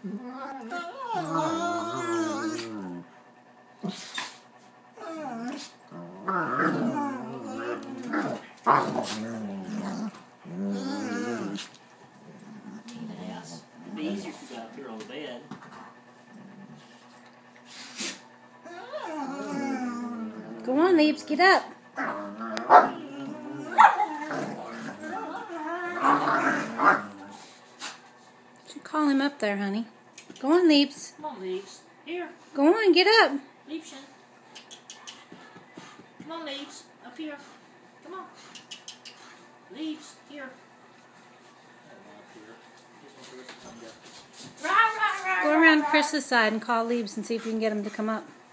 It'd be easier if you got up here on the bed. Go on, Liebs, get up. Should call him up there, honey. Go on, Liebs. Come on, Liebs. Here. Go on, get up. Liebchen. Come on, Liebs. Up here. Come on. Liebs, here. Go around Chris's side and call Liebs and see if you can get him to come up.